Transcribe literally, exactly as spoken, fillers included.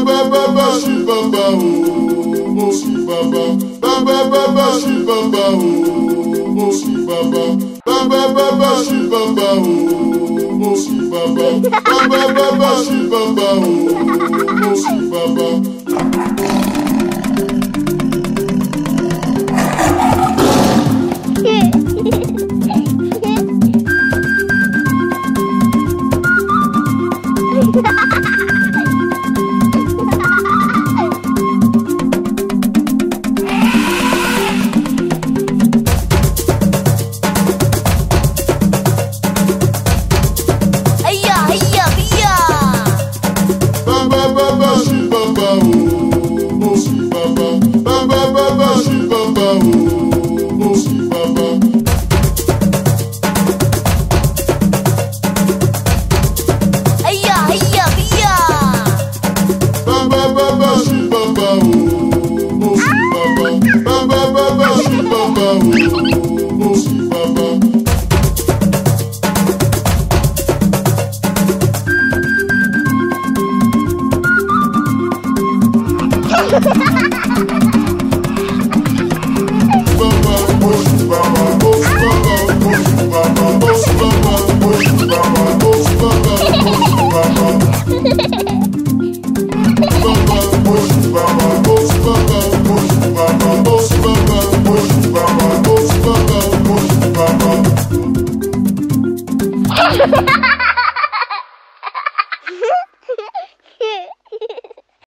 baba baba shi baba oh, oh shi baba, baba baba shi baba oh, oh shi baba, baba baba shi baba oh, oh shi baba, baba baba shi baba oh, oh shi baba.